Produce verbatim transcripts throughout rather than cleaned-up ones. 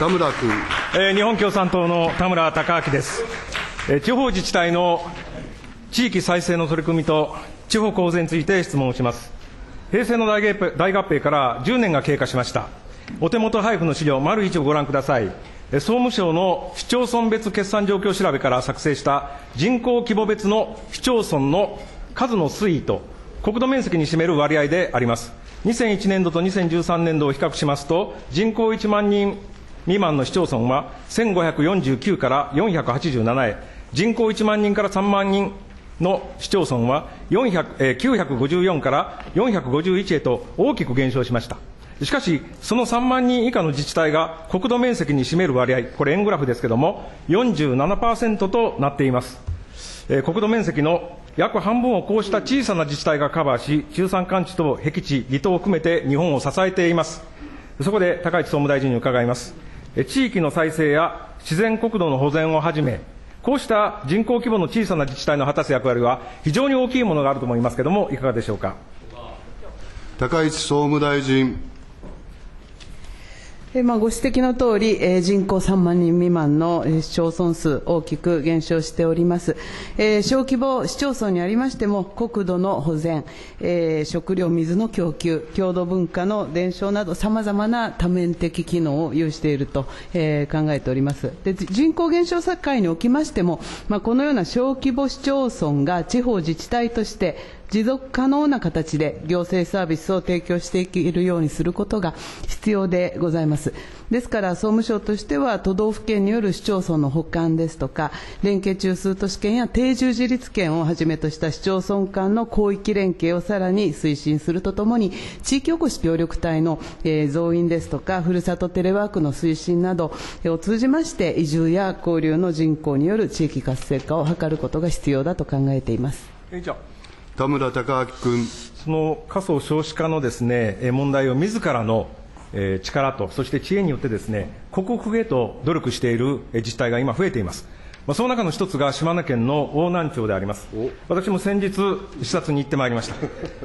田村君、 えー、日本共産党の田村貴明です。えー、地方自治体の地域再生の取り組みと地方構成について質問をします。平成の大合併、大合併からじゅうねんが経過しました。お手元配布の資料丸いちをご覧ください。総務省の市町村別決算状況調べから作成した人口規模別の市町村の数の推移と国土面積に占める割合であります。にせんいちねんどとにせんじゅうさんねんどを比較しますと、人口いちまんにん未満の市町村はせんごひゃくよんじゅうきゅうからよんひゃくはちじゅうななへ、人口いちまんにんからさんまんにんの市町村はきゅうひゃくごじゅうよんからよんひゃくごじゅういちへと大きく減少しました。しかし、そのさんまんにん以下の自治体が国土面積に占める割合、これ円グラフですけれども、よんじゅうななパーセント となっています。えー、国土面積の約半分をこうした小さな自治体がカバーし、中山間地と僻地、離島を含めて日本を支えています。そこで高市総務大臣に伺います。え地域の再生や自然国土の保全をはじめ、こうした人口規模の小さな自治体の果たす役割は非常に大きいものがあると思いますけれども、いかがでしょうか。 高市総務大臣。 まあ、ご指摘のとおり、えー、人口さんまんにん未満の市町村数、大きく減少しております。えー、小規模市町村にありましても、国土の保全、えー、食料、水の供給、郷土文化の伝承など、さまざまな多面的機能を有していると、えー、考えております。で、人口減少社会におきましても、まあ、このような小規模市町村が地方自治体として、持続可能な形で行政サービスを提供していけるようにすることが必要でございます。ですから、総務省としては、都道府県による市町村の補完ですとか、連携中枢都市圏や定住自立圏をはじめとした市町村間の広域連携をさらに推進するとともに、地域おこし協力隊の、えー、増員ですとか、ふるさとテレワークの推進などを通じまして、移住や交流の人口による地域活性化を図ることが必要だと考えています。 田村貴明君。 その過疎少子化のですね、問題を自らの力と、そして知恵によってですね、克服へと努力している自治体が今増えています。まあ、その中の一つが島根県の邑南町であります。私も先日、視察に行ってまいりました。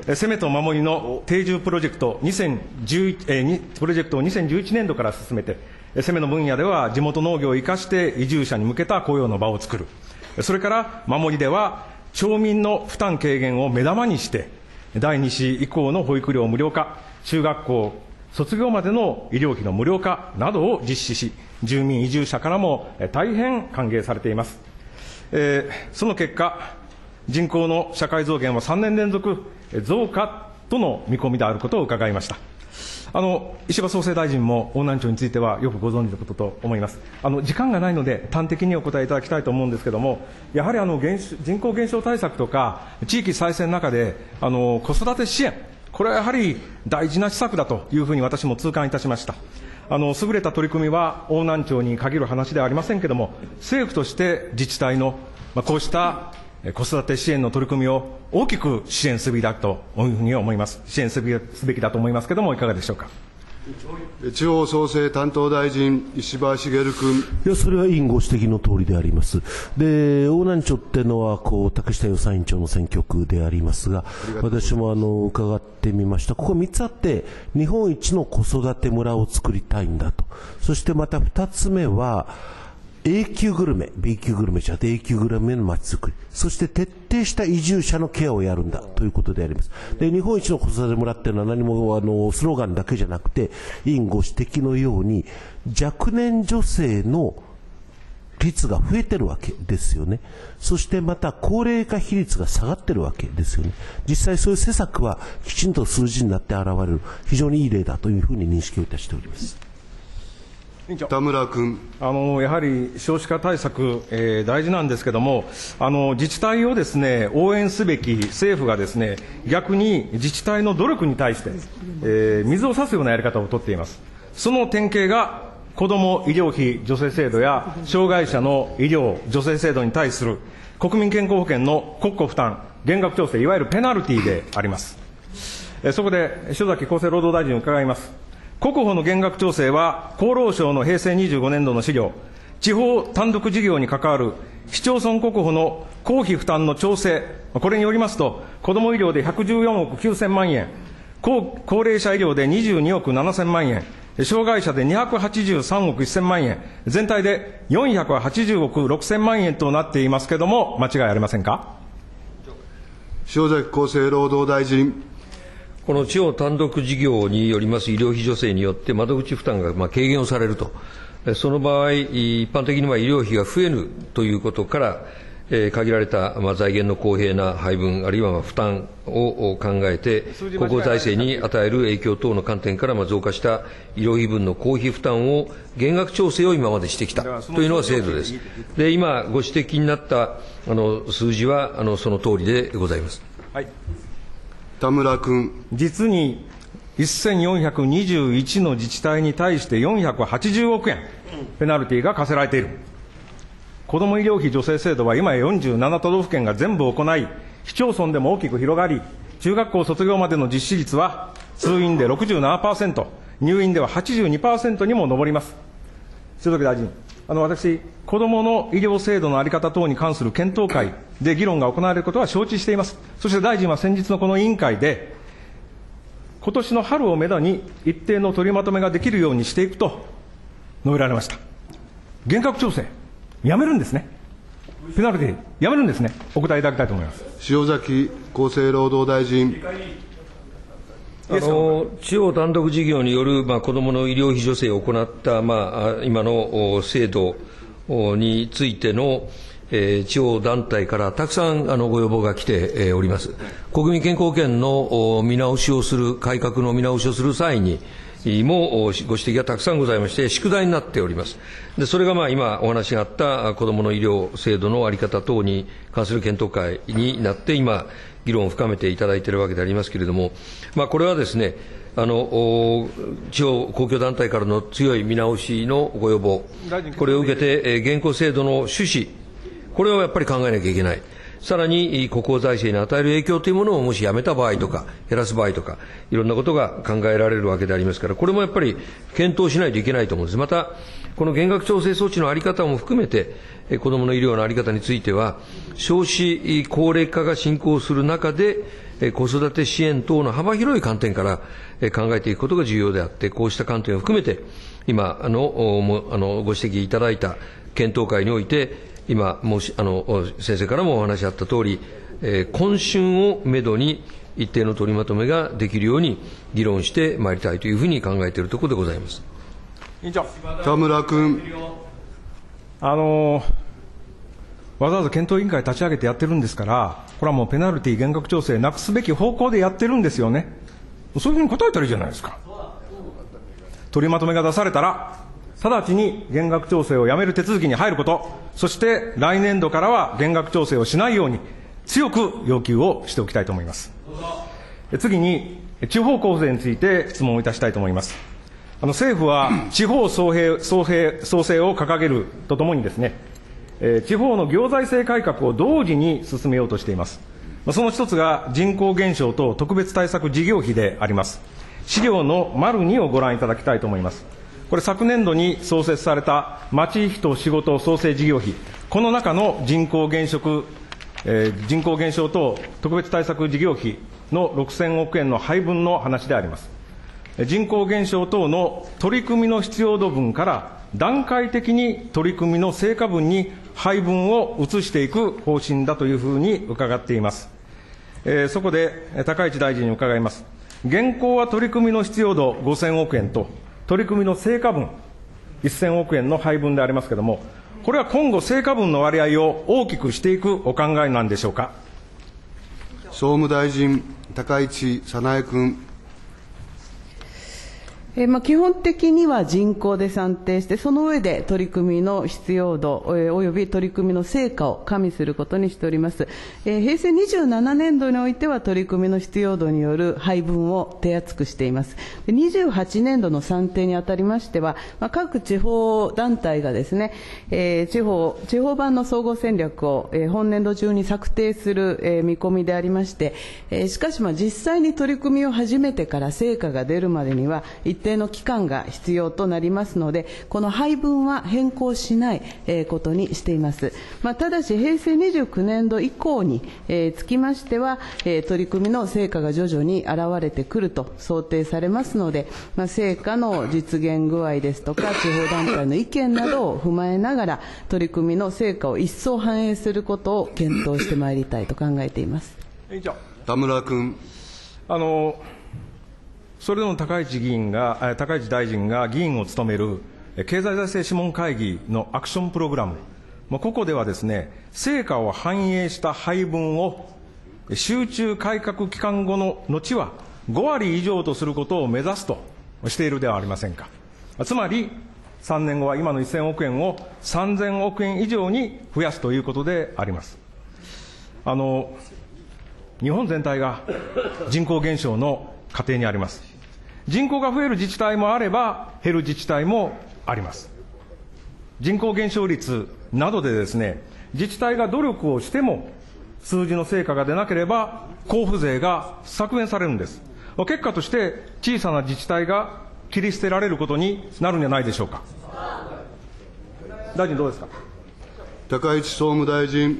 攻めと守りの定住プロジェクトにせんじゅういち、えー、プロジェクトをにせんじゅういちねんどから進めて、攻めの分野では地元農業を生かして移住者に向けた雇用の場を作る。それから守りでは、町民の負担軽減を目玉にして、だいに子以降の保育料無料化、中学校卒業までの医療費の無料化などを実施し、住民移住者からも大変歓迎されています。えー、その結果、人口の社会増減はさんねん連続増加との見込みであることを伺いました。あの石破創生大臣も邑南町についてはよくご存知のことと思います。あの時間がないので端的にお答えいただきたいと思うんですけれども、やはりあの減人口減少対策とか地域再生の中であの子育て支援、これはやはり大事な施策だというふうに私も痛感いたしました。あの優れた取り組みは邑南町に限る話ではありませんけれども、政府として自治体の、まあ、こうした子育て支援の取り組みを大きく支援すべきだというふうに思います。支援すべきだと思いますけれども、いかがでしょうか。 地方創生担当大臣、石破茂君。 いや、それは委員ご指摘の通りであります。で、邑南町っていうのは、こう、竹下予算委員長の選挙区でありますが、私もあの、伺ってみました。ここみっつあって、日本一の子育て村を作りたいんだと。そしてまたふたつめは、A 級グルメ、B 級グルメじゃなくて A 級グルメの街づくり、そして徹底した移住者のケアをやるんだということであります。で、日本一の子育て村っていうのは何もあのスローガンだけじゃなくて、委員ご指摘のように若年女性の率が増えてるわけですよね。そしてまた高齢化比率が下がってるわけですよね。実際そういう施策はきちんと数字になって現れる非常にいい例だというふうに認識をいたしております。 田村君。 あのやはり少子化対策、えー、大事なんですけれども、あの自治体をですね応援すべき政府がですね逆に自治体の努力に対して、えー、水を差すようなやり方を取っています。その典型が子ども医療費助成制度や障害者の医療助成制度に対する国民健康保険の国庫負担減額調整、いわゆるペナルティであります。えー、そこで塩崎厚生労働大臣に伺います。国保の減額調整は、厚労省の平成にじゅうごねんどの資料、地方単独事業に関わる市町村国保の公費負担の調整、これによりますと、子ども医療でひゃくじゅうよんおくきゅうせんまんえん、高, 高齢者医療でにじゅうにおくななせんまんえん、 障害者でにひゃくはちじゅうさんおくせん万円、全体でよんひゃくはちじゅうおくろくせん万円となっていますけれども、間違いありませんか。 塩崎厚生労働大臣。 この地方単独事業によります医療費助成によって窓口負担がまあ軽減をされると、その場合、一般的には医療費が増えるということから、えー、限られたまあ財源の公平な配分、あるいはまあ負担を考えて、公共財政に与える影響等の観点からまあ増加した医療費分の公費負担を減額調整を今までしてきたというのが制度です。で、今、ご指摘になったあの数字はあのその通りでございます。 はい、 田村君。 実にせんよんひゃくにじゅういちの自治体に対してよんひゃくはちじゅうおくえん、ペナルティが課せられている。子ども医療費助成制度は今やよんじゅうなな都道府県が全部行い、市町村でも大きく広がり、中学校卒業までの実施率は通院で ろくじゅうななパーセント、入院では はちじゅうにパーセント にも上ります。鈴木大臣、あの私、子どもの医療制度の在り方等に関する検討会で議論が行われることは承知しています。そして大臣は先日のこの委員会で、今年の春をめどに一定の取りまとめができるようにしていくと述べられました。厳格調整、やめるんですね。ペナルティ、やめるんですね。お答えいただきたいと思います。 塩崎厚生労働大臣。 あの地方単独事業による、まあ、子どもの医療費助成を行った、まあ、今の制度についての、えー、地方団体からたくさんあのご要望が来て、えー、おります。国民健康保険の見直しをする、改革の見直しをする際に、もご指摘がたくさんございまして、宿題になっております。でそれがまあ今お話があった子どもの医療制度の在り方等に関する検討会になって、今、議論を深めていただいているわけでありますけれども、まあ、これはですね、あの地方公共団体からの強い見直しのご要望、これを受けて、えー、現行制度の趣旨、これをやっぱり考えなきゃいけない。さらに国庫財政に与える影響というものをもしやめた場合とか、減らす場合とか、いろんなことが考えられるわけでありますから、これもやっぱり検討しないといけないと思うんです。また、この減額調整措置の在り方も含めて、子どもの医療の在り方については、少子高齢化が進行する中で、子育て支援等の幅広い観点から考えていくことが重要であって、こうした観点を含めて、今あのあのご指摘いただいた検討会において、今申しあの先生からもお話あったとおり、えー、今春をめどに一定の取りまとめができるように議論してまいりたいというふうに考えているところでございます。 委員長。 田村君。 あのわざわざ検討委員会立ち上げてやってるんですから、これはもうペナルティ減額調整なくすべき方向でやってるんですよね。そういうふうに答えたらいいじゃないですか。取りまとめが出されたら、直ちに減額調整をやめる手続きに入ること、そして来年度からは減額調整をしないように強く要求をしておきたいと思います。次に、地方交付税について質問をいたしたいと思います。あの政府は地方創生、創生、創生を掲げるとともにですね、えー、地方の行財政改革を同時に進めようとしています。その一つが人口減少と特別対策事業費であります。資料の丸にをご覧いただきたいと思います。これ、昨年度に創設された町費と仕事創生事業費、この中の人口減少、えー、人口減少と特別対策事業費のろくせんおくえんの配分の話であります。人口減少等の取り組みの必要度分から段階的に取り組みの成果分に配分を移していく方針だというふうに伺っています。えー、そこで高市大臣に伺います。現行は取り組みの必要度ごせんおくえんと取り組みの成果分せんおくえんの配分でありますけれども、これは今後成果分の割合を大きくしていくお考えなんでしょうか。 総務大臣、高市早苗君。 えーまあ、基本的には人口で算定して、その上で取り組みの必要度、えー、および取り組みの成果を加味することにしております。えー、平成にじゅうななねんどにおいては取り組みの必要度による配分を手厚くしています。でにじゅうはちねんどの算定にあたりましては、まあ、各地方団体がですね、えー、地方、地方版の総合戦略を、えー、本年度中に策定する、えー、見込みでありまして、えー、しかしまあ実際に取り組みを始めてから成果が出るまでには一定定の期間が必要となりますので、この配分は変更しない、えー、ことにしています。まあ、ただし、平成にじゅうきゅうねんど以降に、えー、つきましては、えー、取り組みの成果が徐々に現れてくると想定されますので、まあ、成果の実現具合ですとか、地方団体の意見などを踏まえながら、取り組みの成果を一層反映することを検討してまいりたいと考えています。 委員長。 田村君。 あの、それでも高市議員が、高市大臣が議員を務める経済財政諮問会議のアクションプログラム、ここではですね、成果を反映した配分を集中改革期間後の後はごわり以上とすることを目指すとしているではありませんか。つまり、さんねんごは今のせんおくえんをさんぜんおくえん以上に増やすということであります。あの、日本全体が人口減少の過程にあります。人口が増える自治体もあれば、減る自治体もあります。人口減少率などでですね、自治体が努力をしても、数字の成果が出なければ、交付税が削減されるんです。結果として、小さな自治体が切り捨てられることになるんじゃないでしょうか。大臣、どうですか。 高市総務大臣。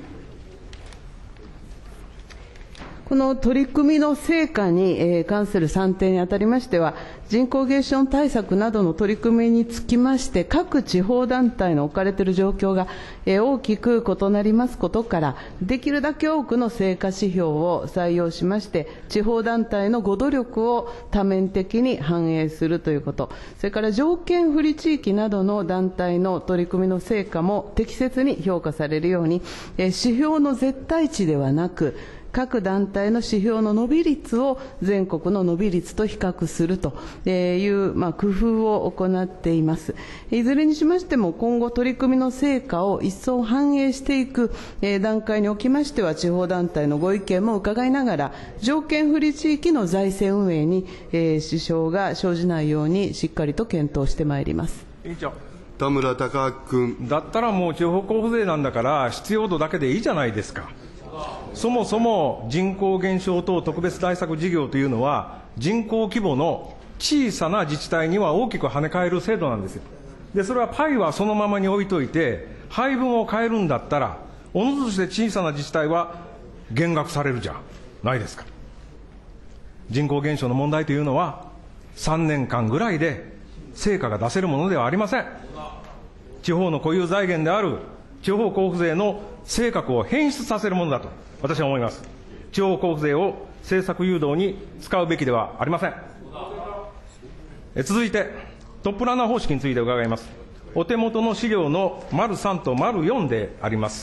この取り組みの成果に関する算定にあたりましては、人口減少対策などの取り組みにつきまして、各地方団体の置かれている状況が大きく異なりますことから、できるだけ多くの成果指標を採用しまして、地方団体のご努力を多面的に反映するということ、それから条件不利地域などの団体の取り組みの成果も適切に評価されるように、指標の絶対値ではなく、各団体の指標の伸び率を全国の伸び率と比較するという、まあ、工夫を行っています。いずれにしましても今後取り組みの成果を一層反映していく段階におきましては、地方団体のご意見も伺いながら、条件不利地域の財政運営に支障が生じないようにしっかりと検討してまいります。 委員長。 田村貴明君。 だったらもう地方交付税なんだから必要度だけでいいじゃないですか。そもそも人口減少等特別対策事業というのは、人口規模の小さな自治体には大きく跳ね返る制度なんですよ。で、それはパイはそのままに置いといて、配分を変えるんだったら、おのずとして小さな自治体は減額されるじゃないですか。人口減少の問題というのは、さんねんかんぐらいで成果が出せるものではありません。地方の固有財源である地方交付税の性格を変質させるものだと私は思います。地方交付税を政策誘導に使うべきではありません。え続いて、トップランナー方式について伺います。お手元の資料の丸さんと丸よんであります。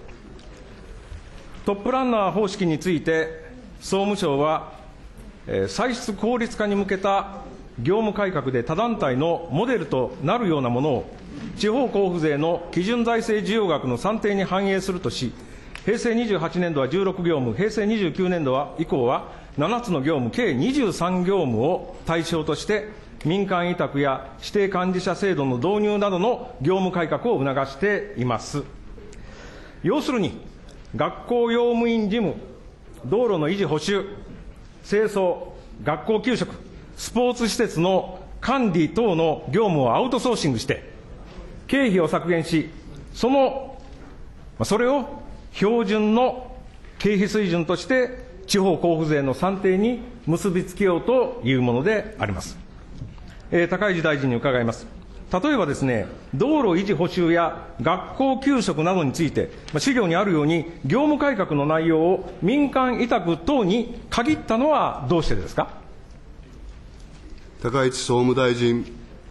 トップランナー方式について、総務省は、え歳出効率化に向けた業務改革で他団体のモデルとなるようなものを地方交付税の基準財政需要額の算定に反映するとし、平成にじゅうはちねんどはじゅうろくぎょうむ、平成にじゅうきゅうねんどは以降はななつの業務、計にじゅうさんぎょうむを対象として、民間委託や指定管理者制度の導入などの業務改革を促しています。要するに、学校用務員事務、道路の維持補修、清掃、学校給食、スポーツ施設の管理等の業務をアウトソーシングして、経費を削減し、その、それを標準の経費水準として、地方交付税の算定に結びつけようというものであります。えー、高市大臣に伺います。例えばですね、道路維持補修や学校給食などについて、資料にあるように、業務改革の内容を民間委託等に限ったのはどうしてですか。 高市総務大臣。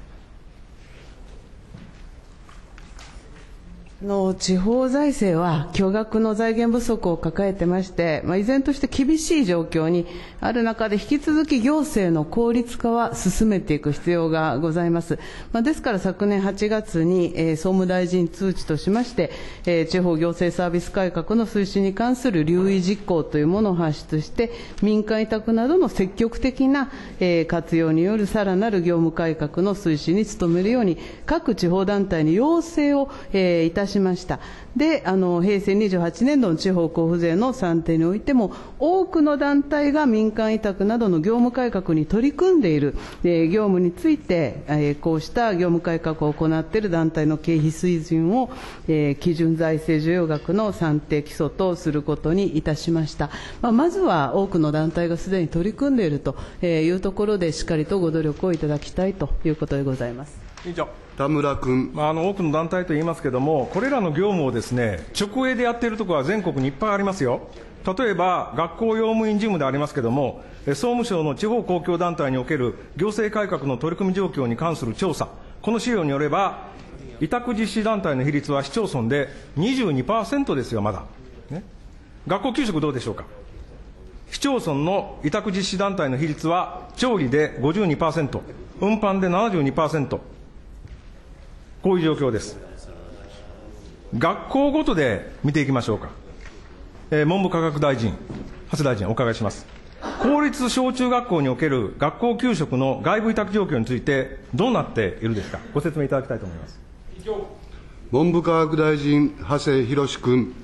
の地方財政は巨額の財源不足を抱えてまして、まあ、依然として厳しい状況にある中で、引き続き行政の効率化は進めていく必要がございます。まあ、ですから昨年はちがつに、えー、総務大臣通知としまして、えー、地方行政サービス改革の推進に関する留意実行というものを発出して、民間委託などの積極的な、えー、活用によるさらなる業務改革の推進に努めるように、各地方団体に要請を、えー、いたししました。で、あの平成にじゅうはちねんどの地方交付税の算定においても、多くの団体が民間委託などの業務改革に取り組んでいる、えー、業務について、えー、こうした業務改革を行っている団体の経費水準を、えー、基準財政需要額の算定基礎とすることにいたしました。まあ、まずは多くの団体がすでに取り組んでいるというところで、しっかりとご努力をいただきたいということでございます。 委員長。 田村君、 まあ、あの多くの団体と言いますけれども、これらの業務をですね、直営でやっているところは全国にいっぱいありますよ。例えば、学校用務員事務でありますけれども、総務省の地方公共団体における行政改革の取り組み状況に関する調査、この資料によれば、委託実施団体の比率は市町村で にじゅうにパーセント ですよ、まだ。ね、学校給食どうでしょうか。市町村の委託実施団体の比率は、調理で ごじゅうにパーセント、運搬で ななじゅうにパーセント、こういう状況です。学校ごとで見ていきましょうか。えー、文部科学大臣、長谷大臣、お伺いします。公立小中学校における学校給食の外部委託状況について、どうなっているですか、ご説明いただきたいと思います。 文部科学大臣、長谷博君。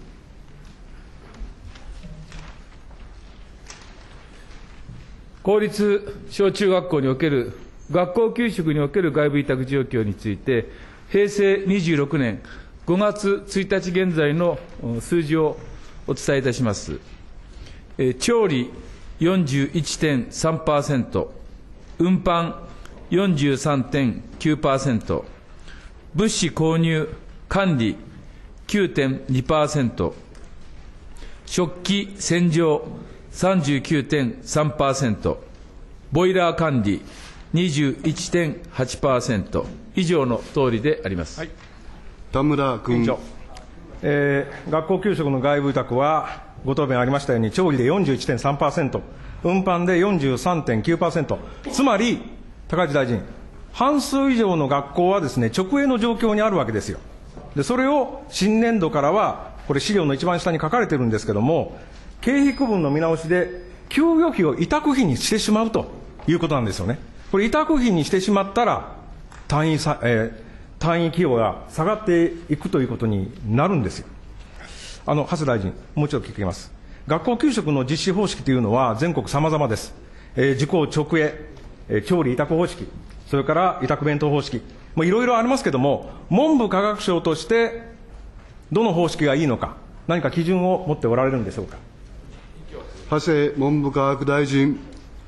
公立小中学校における学校給食における外部委託状況について、平成にじゅうろくねんごがつついたち現在の数字をお伝えいたします。調理 よんじゅういってんさんパーセント、運搬 よんじゅうさんてんきゅうパーセント、物資購入管理 きゅうてんにパーセント、食器洗浄 さんじゅうきゅうてんさんパーセント、ボイラー管理 にじゅういってんはちパーセント、以上の通りであります。はい、 田村君。 えー、学校給食の外部委託は、ご答弁ありましたように、調理で よんじゅういってんさんパーセント、運搬で よんじゅうさんてんきゅうパーセント、つまり、高市大臣、半数以上の学校はですね、直営の状況にあるわけですよ。で、それを新年度からは、これ資料の一番下に書かれてるんですけども、経費区分の見直しで、給与費を委託費にしてしまうということなんですよね。これ委託費にしてしまったら、単位さ、えー単位費用が下がっていくということになるんですよ。あの、長谷大臣、もう一度聞きます。学校給食の実施方式というのは全国様々です。えー、自公直営、えー、調理委託方式、それから委託弁当方式、もういろいろありますけれども、文部科学省としてどの方式がいいのか、何か基準を持っておられるんでしょうか。 長谷文部科学大臣。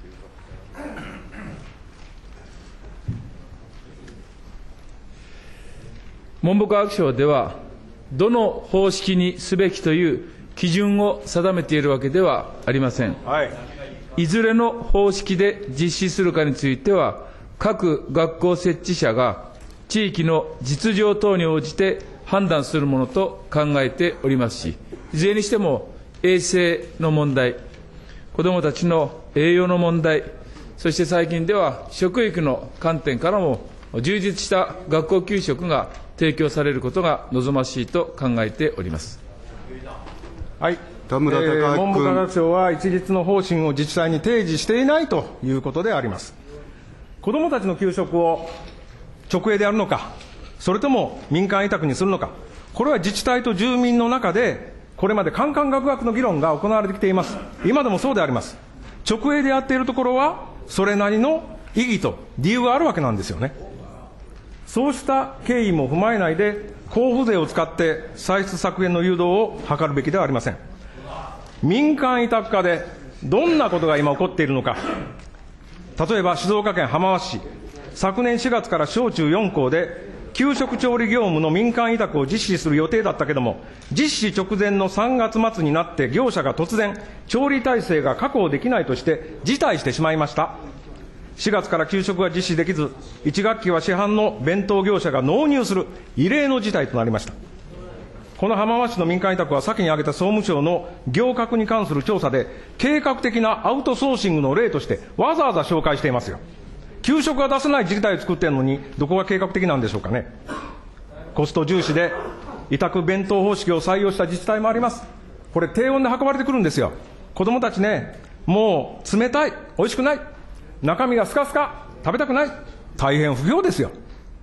文部科学省では、どの方式にすべきという基準を定めているわけではありません。はい、いずれの方式で実施するかについては、各学校設置者が地域の実情等に応じて判断するものと考えておりますし、いずれにしても衛生の問題、子どもたちの栄養の問題、そして最近では食育の観点からも充実した学校給食が提供されることが望ましいと考えております。 はい、 田村貴明君、 えー、文部科学省は一律の方針を自治体に提示していないということであります。子どもたちの給食を直営でやるのか、それとも民間委託にするのか、これは自治体と住民の中で、これまでカンカンガクガクの議論が行われてきています。今でもそうであります。直営でやっているところは、それなりの意義と理由があるわけなんですよね。そうした経緯も踏まえないで、交付税を使って歳出削減の誘導を図るべきではありません。民間委託化でどんなことが今起こっているのか。例えば静岡県浜松市、昨年しがつから小中よん校で給食調理業務の民間委託を実施する予定だったけれども、実施直前のさんがつ末になって業者が突然、調理体制が確保できないとして辞退してしまいました。しがつから給食が実施できず、いち学期は市販の弁当業者が納入する異例の事態となりました。この浜松市の民間委託は先に挙げた総務省の行革に関する調査で、計画的なアウトソーシングの例としてわざわざ紹介していますよ。給食が出せない事態を作っているのに、どこが計画的なんでしょうかね。コスト重視で委託弁当方式を採用した自治体もあります。これ低温で運ばれてくるんですよ。子どもたちね、もう冷たい、おいしくない、中身がスカスカ、食べたくない、大変不評ですよ。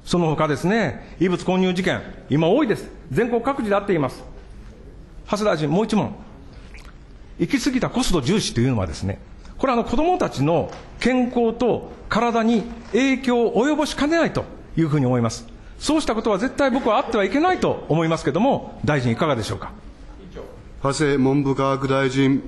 その他ですね、異物混入事件、今多いです。全国各地であっています。橋田大臣、もう一問。行き過ぎたコスト重視というのはですね、これはあの子どもたちの健康と体に影響を及ぼしかねないというふうに思います。そうしたことは絶対僕はあってはいけないと思いますけれども、大臣いかがでしょうか。 長谷文部科学大臣。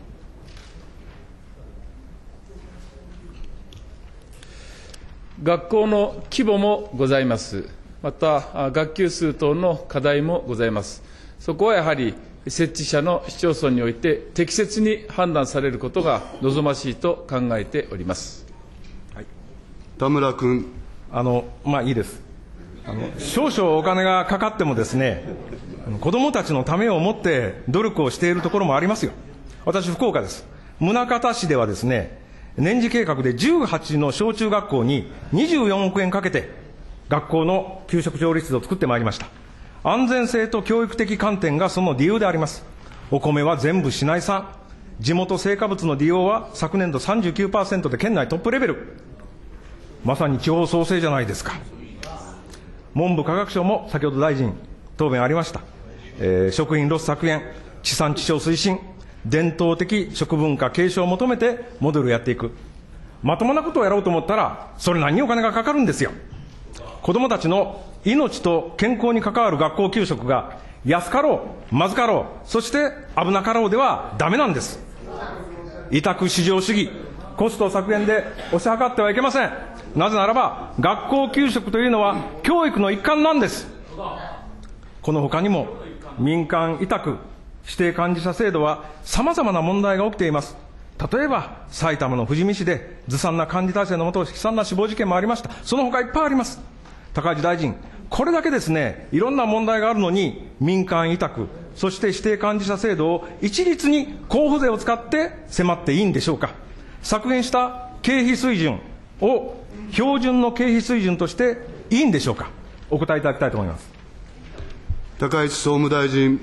学校の規模もございます。また、学級数等の課題もございます。そこはやはり、設置者の市町村において適切に判断されることが望ましいと考えております。 はい、田村君。 あの、まあいいです。あの、少々お金がかかってもですね、子どもたちのためを思って努力をしているところもありますよ。私、福岡です。宗像市ではですね、年次計画でじゅうはちの小中学校ににじゅうよんおくえんかけて、学校の給食調理室を作ってまいりました。安全性と教育的観点がその理由であります。お米は全部市内産。地元成果物の利用は昨年度 さんじゅうきゅうパーセント で県内トップレベル。まさに地方創生じゃないですか。文部科学省も先ほど大臣答弁ありました。えー、食品ロス削減、地産地消推進、伝統的食文化継承を求めてモデルをやっていく。まともなことをやろうと思ったら、それなりにお金がかかるんですよ。子どもたちの命と健康に関わる学校給食が安かろう、まずかろう、そして危なかろうではダメなんです。委託市場主義、コスト削減で押し量ってはいけません。なぜならば、学校給食というのは教育の一環なんです。この他にも、民間委託、指定管理者制度は様々な問題が起きています。例えば、埼玉の富士見市でずさんな管理体制のもと悲惨な死亡事件もありました。その他いっぱいあります。高市大臣、これだけですね、いろんな問題があるのに、民間委託、そして指定管理者制度を一律に交付税を使って迫っていいんでしょうか。削減した経費水準を標準の経費水準としていいんでしょうか。お答えいただきたいと思います。 高市総務大臣。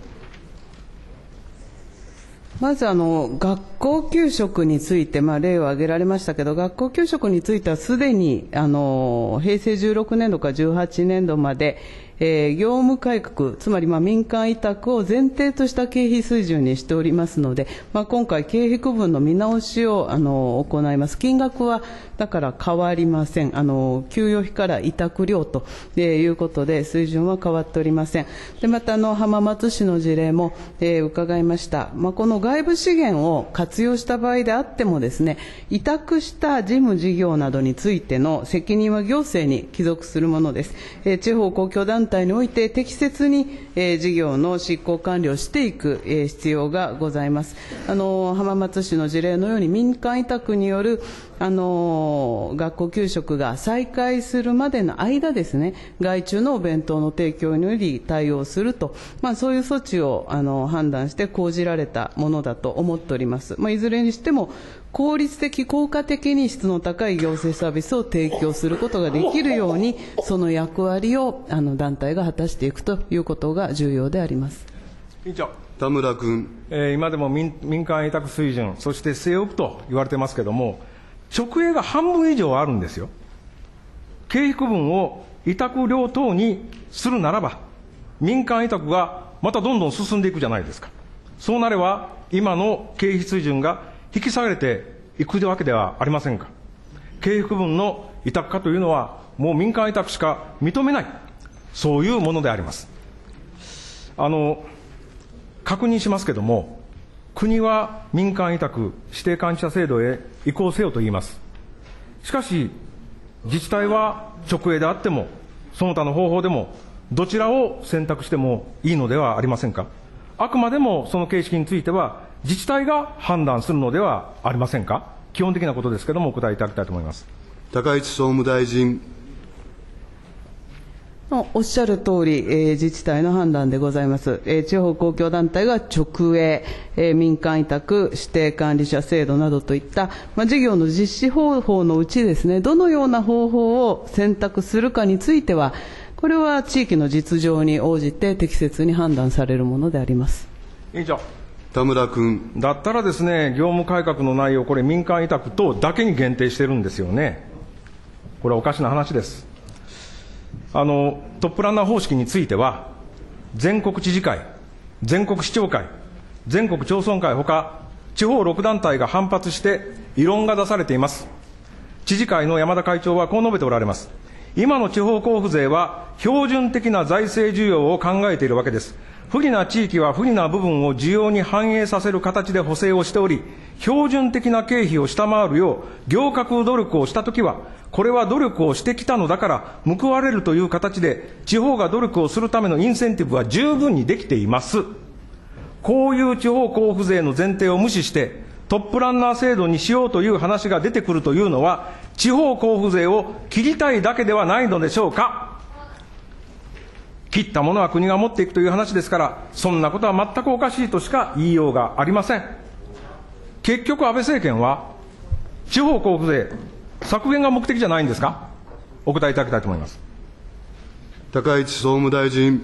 まずあの学校給食について、まあ、例を挙げられましたけど、学校給食についてはすでにあの平成じゅうろくねんどからじゅうはちねんどまで、えー、業務改革、つまりまあ民間委託を前提とした経費水準にしておりますので、まあ、今回、経費区分の見直しをあの行います。金額はだから変わりません。あの給与費から委託料ということで、水準は変わっておりません。でまたあの浜松市の事例も、えー、伺いました。まあ、この外部資源を活用した場合であってもですね、委託した事務事業などについての責任は行政に帰属するものです。えー、地方公共団体において適切に、えー、事業の執行管理をしていく、えー、必要がございます。あの浜松市の事例のように民間委託によるあの学校給食が再開するまでの間ですね、外注のお弁当の提供により対応すると、まあ、そういう措置をあの判断して講じられたものだと思っております。まあ、いずれにしても効率的、効果的に質の高い行政サービスを提供することができるように、その役割をあの団体が果たしていくということが重要であります。 委員長。 田村君。 えー、今でも 民, 民間委託水準、そして据え置くと言われてますけれども、直営が半分以上あるんですよ。経費区分を委託料等にするならば、民間委託がまたどんどん進んでいくじゃないですか。そうなれば、今の経費水準が引き下げていくわけではありませんか。経費区分の委託化というのは、もう民間委託しか認めない、そういうものであります。あの、確認しますけれども、国は民間委託指定管理者制度へ移行せよと言います。しかし、自治体は直営であっても、その他の方法でも、どちらを選択してもいいのではありませんか。あくまでもその形式については、自治体が判断するのではありませんか。基本的なことですけれども、お答えいただきたいと思います。 高市総務大臣。 おっしゃる通り、えー、自治体の判断でございます。えー、地方公共団体が直営、えー、民間委託、指定管理者制度などといった、まあ、事業の実施方法のうちですね、どのような方法を選択するかについては、これは地域の実情に応じて適切に判断されるものであります。 委員長。 田村君。 だったらですね、業務改革の内容、これ民間委託等だけに限定してるんですよね。これはおかしな話です。 あのトップランナー方式については、全国知事会、全国市長会、全国町村会ほか、地方ろく団体が反発して異論が出されています。知事会の山田会長はこう述べておられます。今の地方交付税は標準的な財政需要を考えているわけです。不利な地域は不利な部分を需要に反映させる形で補正をしており、標準的な経費を下回るよう行革努力をしたときは、これは努力をしてきたのだから報われるという形で、地方が努力をするためのインセンティブは十分にできています。こういう地方交付税の前提を無視して、トップランナー制度にしようという話が出てくるというのは、地方交付税を切りたいだけではないのでしょうか。切ったものは国が持っていくという話ですから、そんなことは全くおかしいとしか言いようがありません。結局、安倍政権は、地方交付税、削減が目的じゃないんですか。お答えいただきたいと思います。 高市総務大臣。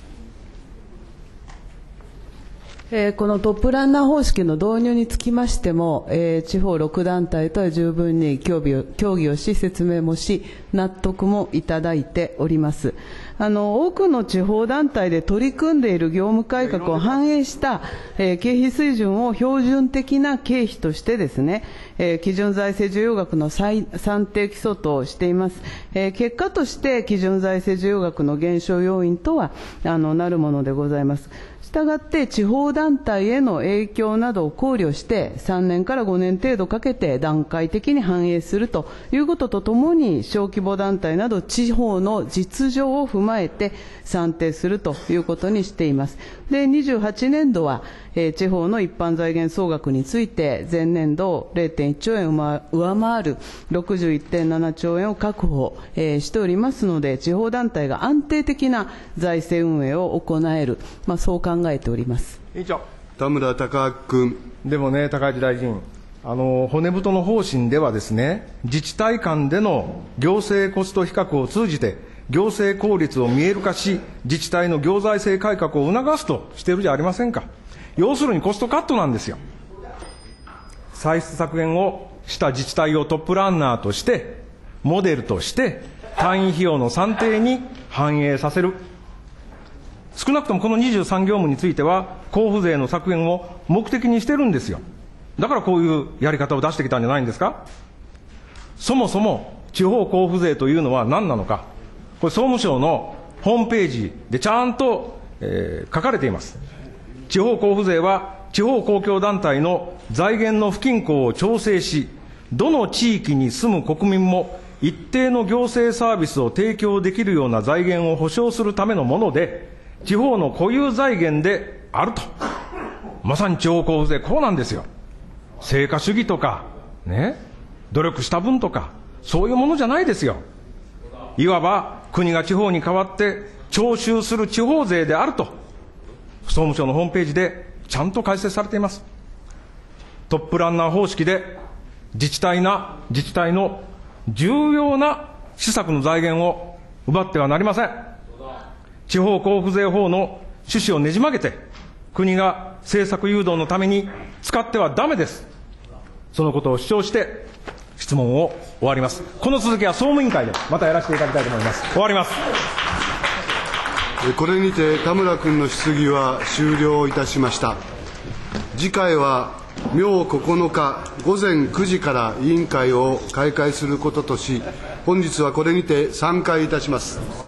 えー、このトップランナー方式の導入につきましても、えー、地方ろく団体とは十分に協議を、協議をし、説明もし、納得もいただいております。あの、多くの地方団体で取り組んでいる業務改革を反映した、えー、経費水準を標準的な経費としてですね、えー、基準財政需要額の算定基礎としています。えー、結果として基準財政需要額の減少要因とは、あの、なるものでございます。したがって地方団体への影響などを考慮してさんねんからごねん程度かけて段階的に反映するということとともに、小規模団体など地方の実情を踏まえて算定するということにしています。で、にじゅうはちねんどは、えー、地方の一般財源総額について前年度を れいてんいっちょうえん上回る ろくじゅういってんななちょうえんを確保、えー、しておりますので、地方団体が安定的な財政運営を行える、まあ、そう考えております。 委員長。 田村貴明君。 でもね、高市大臣、あの骨太の方針ではですね、自治体間での行政コスト比較を通じて行政効率を見える化し、自治体の行財政改革を促すとしているじゃありませんか。要するにコストカットなんですよ。歳出削減をした自治体をトップランナーとして、モデルとして、単位費用の算定に反映させる。少なくともこのにじゅうさん業務については、交付税の削減を目的にしてるんですよ。だからこういうやり方を出してきたんじゃないんですか。そもそも地方交付税というのは何なのか。これ総務省のホームページでちゃんと、えー、書かれています。地方交付税は地方公共団体の財源の不均衡を調整し、どの地域に住む国民も一定の行政サービスを提供できるような財源を保障するためのもので、地方の固有財源であると。まさに地方交付税、こうなんですよ。成果主義とか、ね、努力した分とか、そういうものじゃないですよ。いわば国が地方に代わって徴収する地方税であると、総務省のホームページでちゃんと解説されています。トップランナー方式で自治体な、自治体の重要な施策の財源を奪ってはなりません。地方交付税法の趣旨をねじ曲げて、国が政策誘導のために使ってはダメです。そのことを主張して、質問を終わります。この続きは総務委員会でまたやらせていただきたいと思います。終わります。 これにて田村君の質疑は終了いたしました。次回は明ここのか午前くじから委員会を開会することとし、本日はこれにて散会いたします。